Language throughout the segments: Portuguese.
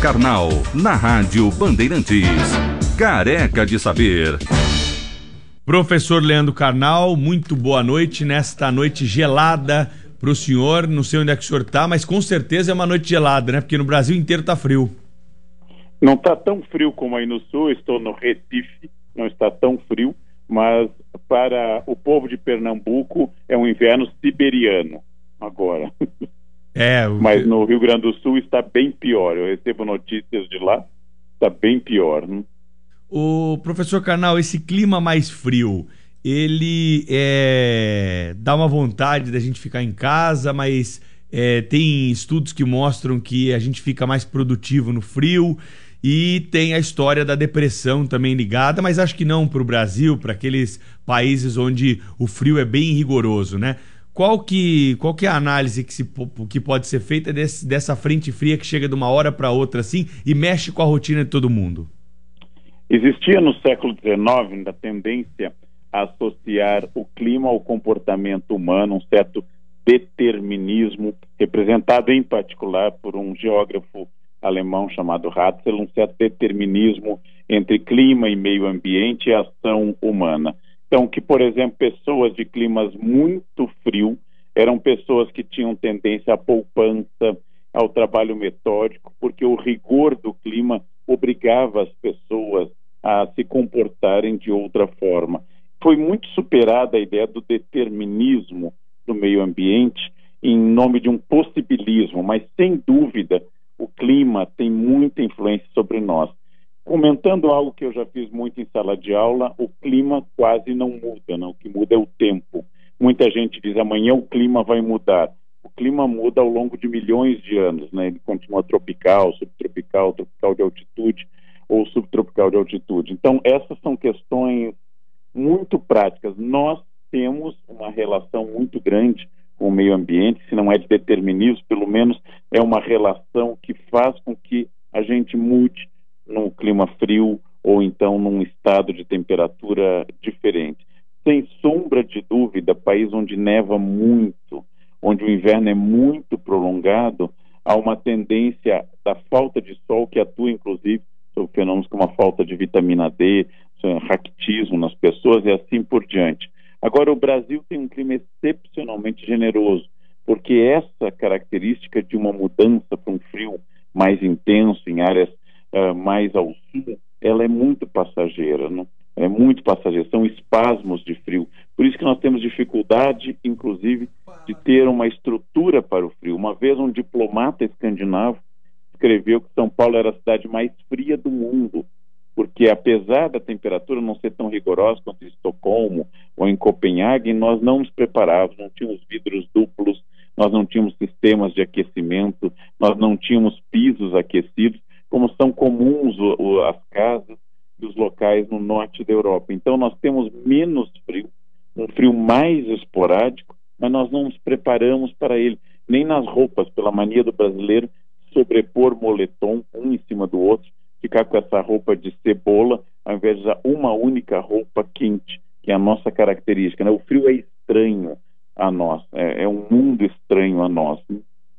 Carnal, na Rádio Bandeirantes. Careca de Saber. Professor Leandro Carnal, muito boa noite nesta noite gelada para o senhor. Não sei onde é que o senhor está, mas com certeza é uma noite gelada, né? Porque no Brasil inteiro está frio. Não está tão frio como aí no sul, estou no Recife, não está tão frio, mas para o povo de Pernambuco é um inverno siberiano agora. Mas no Rio Grande do Sul está bem pior, eu recebo notícias de lá, está bem pior, né? O professor Carnal, esse clima mais frio, ele dá uma vontade da gente ficar em casa, mas tem estudos que mostram que a gente fica mais produtivo no frio, e tem a história da depressão também ligada, mas acho que não para o Brasil, para aqueles países onde o frio é bem rigoroso, né? Qual que é a análise que pode ser feita dessa frente fria que chega de uma hora para outra assim e mexe com a rotina de todo mundo? Existia no século XIX a tendência a associar o clima ao comportamento humano, um certo determinismo, representado em particular por um geógrafo alemão chamado Ratzel, um certo determinismo entre clima e meio ambiente e ação humana. Então, que, por exemplo, pessoas de climas muito frio eram pessoas que tinham tendência à poupança, ao trabalho metódico, porque o rigor do clima obrigava as pessoas a se comportarem de outra forma. Foi muito superada a ideia do determinismo do meio ambiente em nome de um possibilismo, mas sem dúvida o clima tem muita influência sobre nós. Comentando algo que eu já fiz muito em sala de aula, o clima quase não muda, não? O que muda é o tempo. Muita gente diz, amanhã o clima vai mudar. O clima muda ao longo de milhões de anos, né? Ele continua tropical, subtropical, tropical de altitude ou subtropical de altitude. Então, essas são questões muito práticas. Nós temos uma relação muito grande com o meio ambiente, se não é de determinismo, pelo menos é uma relação que faz com que a gente mude num clima frio ou então num estado de temperatura diferente. Sem sombra de dúvida, país onde neva muito, onde o inverno é muito prolongado, há uma tendência da falta de sol que atua inclusive sobre fenômenos como a falta de vitamina D, raquitismo nas pessoas e assim por diante. Agora, o Brasil tem um clima excepcionalmente generoso, porque essa característica de uma mudança para um frio mais intenso em áreas mais ao sul, ela é muito passageira, não? É muito passageira, são espasmos de frio. Por isso que nós temos dificuldade, inclusive, de ter uma estrutura para o frio. Uma vez um diplomata escandinavo escreveu que São Paulo era a cidade mais fria do mundo, porque apesar da temperatura não ser tão rigorosa quanto em Estocolmo ou em Copenhague, nós não nos preparávamos, não tínhamos vidros duplos, nós não tínhamos sistemas de aquecimento, nós não tínhamos pisos aquecidos, como são comuns as casas e os locais no norte da Europa. Então nós temos menos frio, um frio mais esporádico, mas nós não nos preparamos para ele, nem nas roupas, pela mania do brasileiro sobrepor moletom um em cima do outro, ficar com essa roupa de cebola, ao invés de usar uma única roupa quente, que é a nossa característica, né? O frio é estranho a nós, é um mundo estranho a nós, né?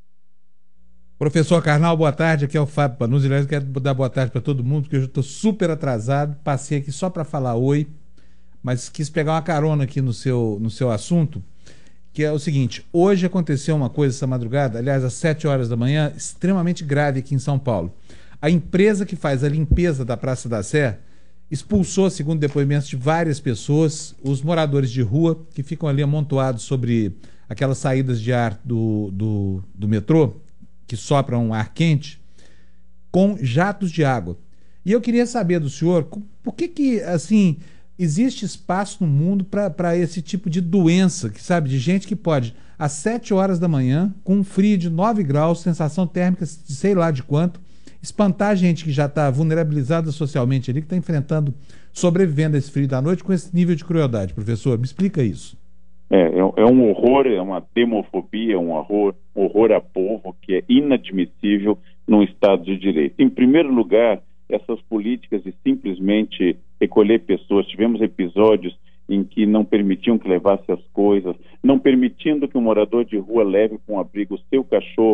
Professor Carnal, boa tarde, aqui é o Fábio Panuzzi. Eu quero dar boa tarde para todo mundo, porque eu estou super atrasado, passei aqui só para falar oi, mas quis pegar uma carona aqui no seu assunto, que é o seguinte: hoje aconteceu uma coisa essa madrugada, aliás, às 7 horas da manhã, extremamente grave aqui em São Paulo. A empresa que faz a limpeza da Praça da Sé expulsou, segundo depoimentos de várias pessoas, os moradores de rua que ficam ali amontoados sobre aquelas saídas de ar do metrô, que sopram um ar quente, com jatos de água. E eu queria saber do senhor, por que assim, existe espaço no mundo para esse tipo de doença, que sabe, de gente que pode, às 7 horas da manhã, com um frio de 9 graus, sensação térmica de sei lá de quanto, espantar a gente que já está vulnerabilizada socialmente ali, que está enfrentando, sobrevivendo a esse frio da noite com esse nível de crueldade. Professor, me explica isso. É um horror, é uma demofobia, um horror a povo que é inadmissível num Estado de Direito. Em primeiro lugar, essas políticas de simplesmente recolher pessoas, tivemos episódios em que não permitiam que levasse as coisas, não permitindo que um morador de rua leve com abrigo o seu cachorro,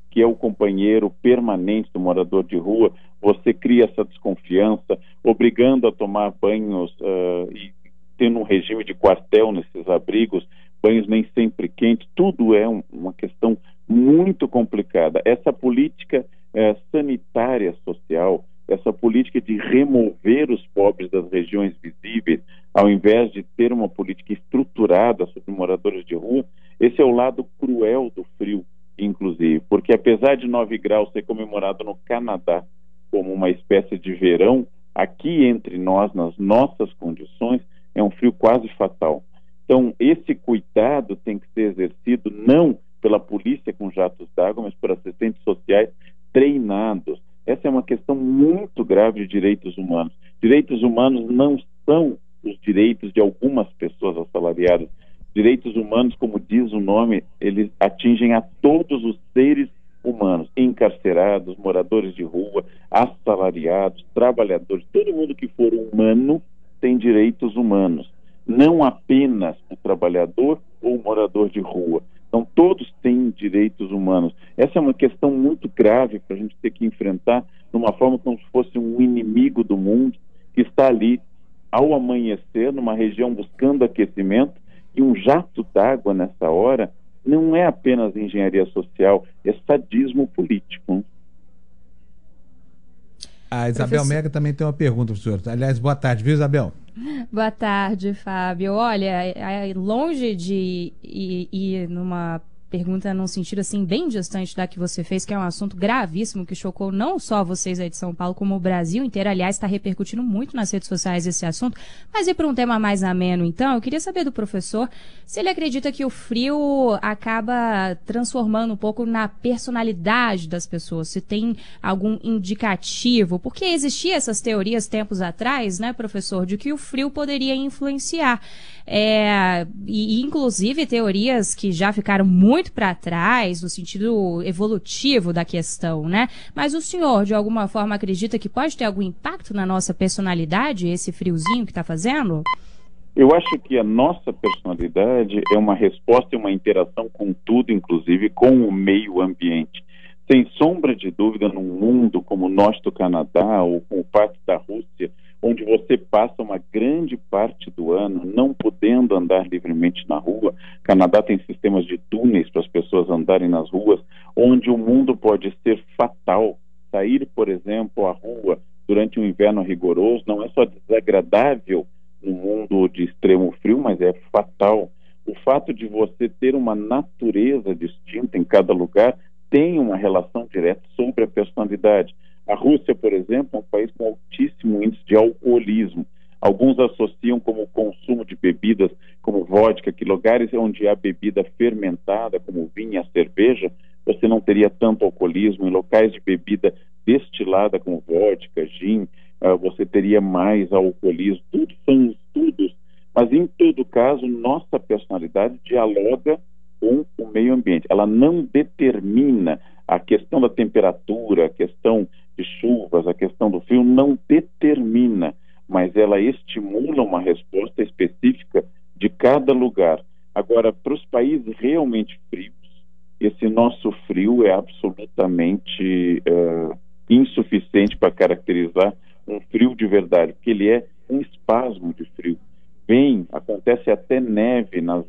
que é o companheiro permanente do morador de rua, você cria essa desconfiança, obrigando a tomar banhos e tendo um regime de quartel nesses abrigos, banhos nem sempre quentes, tudo é uma questão muito complicada. Essa política sanitária social, essa política de remover os pobres das regiões visíveis, ao invés de ter uma política estruturada sobre moradores de rua, esse é o lado cruel do frio, inclusive, porque apesar de 9 graus ser comemorado no Canadá como uma espécie de verão, aqui entre nós, nas nossas condições, é um frio quase fatal. Então, esse cuidado tem que ser exercido não pela polícia com jatos d'água, mas por assistentes sociais treinados. Essa é uma questão muito grave de direitos humanos. Direitos humanos não são os direitos de algumas pessoas assalariadas. Direitos humanos, como diz o nome, eles atingem a todos os seres humanos, encarcerados, moradores de rua, assalariados, trabalhadores, todo mundo que for humano tem direitos humanos, não apenas o trabalhador ou o morador de rua. Então, todos têm direitos humanos. Essa é uma questão muito grave para a gente ter que enfrentar de uma forma como se fosse um inimigo do mundo que está ali ao amanhecer, numa região buscando aquecimento, e um jato d'água nessa hora não é apenas engenharia social, é sadismo político. A Isabel Mega também tem uma pergunta para o senhor. Aliás, boa tarde, viu, Isabel? Boa tarde, Fábio. Olha, longe de ir numa pergunta num sentido assim bem distante da que você fez, que é um assunto gravíssimo que chocou não só vocês aí de São Paulo, como o Brasil inteiro. Aliás, está repercutindo muito nas redes sociais esse assunto. Mas ir para um tema mais ameno, então, eu queria saber do professor se ele acredita que o frio acaba transformando um pouco na personalidade das pessoas, se tem algum indicativo, porque existiam essas teorias tempos atrás, né, professor, de que o frio poderia influenciar. E inclusive teorias que já ficaram muito para trás, no sentido evolutivo da questão, né? Mas o senhor, de alguma forma, acredita que pode ter algum impacto na nossa personalidade, esse friozinho que está fazendo? Eu acho que a nossa personalidade é uma resposta e uma interação com tudo, inclusive com o meio ambiente. Sem sombra de dúvida, num mundo como o nosso do Canadá ou com o parte da Rússia, onde você passa uma grande parte do ano não podendo andar livremente na rua. O Canadá tem sistemas de túneis para as pessoas andarem nas ruas, onde o mundo pode ser fatal. Sair, por exemplo, à rua durante um inverno rigoroso não é só desagradável no mundo de extremo frio, mas é fatal. O fato de você ter uma natureza distinta em cada lugar tem uma relação direta sobre a personalidade. A Rússia, por exemplo, é um país com altíssimo índice de alcoolismo. Alguns associam como o consumo de bebidas como vodka, que lugares onde há bebida fermentada, como vinho e a cerveja, você não teria tanto alcoolismo. Em locais de bebida destilada, como vodka, gin, você teria mais alcoolismo. Tudo são estudos, mas em todo caso, nossa personalidade dialoga com o meio ambiente. Ela não determina a questão da temperatura, a questão de chuvas, a questão do frio, não determina, mas ela estimula uma resposta específica de cada lugar. Agora, para os países realmente frios, esse nosso frio é absolutamente insuficiente para caracterizar um frio de verdade, porque ele é um espasmo de frio. Acontece até neve nas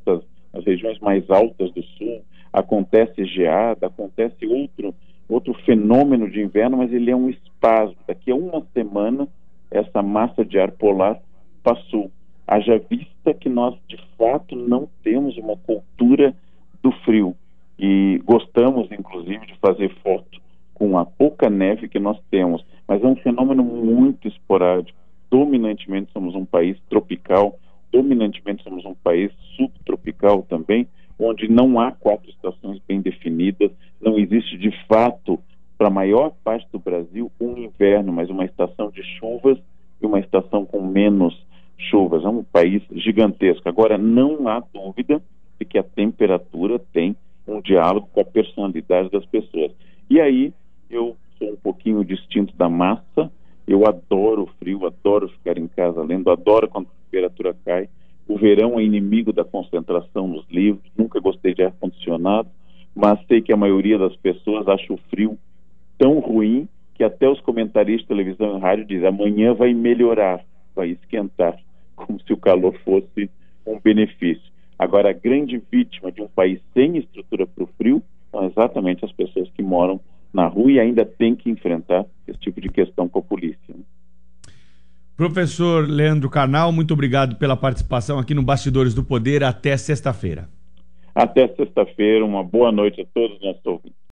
regiões mais altas do sul, acontece geada, acontece outro fenômeno de inverno, mas ele é um espasmo. Daqui a uma semana, essa massa de ar polar passou. Haja vista que nós, de fato, não temos uma cultura do frio. E gostamos, inclusive, de fazer foto com a pouca neve que nós temos. Mas é um fenômeno muito esporádico. Dominantemente somos um país tropical, dominantemente somos um país subtropical também, onde não há 4 estações bem definidas, não existe de fato, para a maior parte do Brasil, um inverno, mas uma estação de chuvas e uma estação com menos chuvas. É um país gigantesco. Agora, não há dúvida de que a temperatura tem um diálogo com a personalidade das pessoas. E aí, eu sou um pouquinho distinto da massa, eu adoro o frio, adoro ficar em casa lendo, adoro quando a temperatura cai. O verão é inimigo da concentração nos livros, nunca gostei de ar-condicionado, mas sei que a maioria das pessoas acha o frio tão ruim que até os comentaristas de televisão e rádio dizem: amanhã vai melhorar, vai esquentar, como se o calor fosse um benefício. Agora, a grande vítima de um país sem estrutura para o frio são exatamente as pessoas que moram na rua e ainda têm que enfrentar esse tipo de questão com a polícia. Professor Leandro Carnal, muito obrigado pela participação aqui no Bastidores do Poder. Até sexta-feira. Até sexta-feira. Uma boa noite a todos os nossos ouvintes.